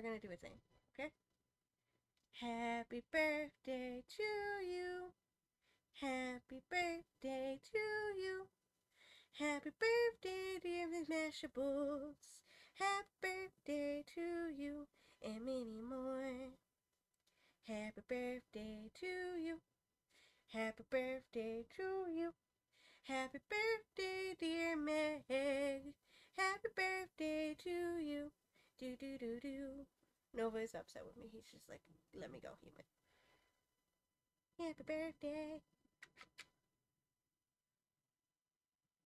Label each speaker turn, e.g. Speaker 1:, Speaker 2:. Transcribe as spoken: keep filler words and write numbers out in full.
Speaker 1: we're gonna do a thing, okay? Happy birthday to you. Happy birthday to you. Happy birthday, dear Miss Mashables. Happy birthday to you and many more. Happy birthday to you. Happy birthday to you. Happy birthday, dear Meg. Happy birthday to you. Do do do do. Nova's upset with me. He's just like, let me go, human. Happy birthday.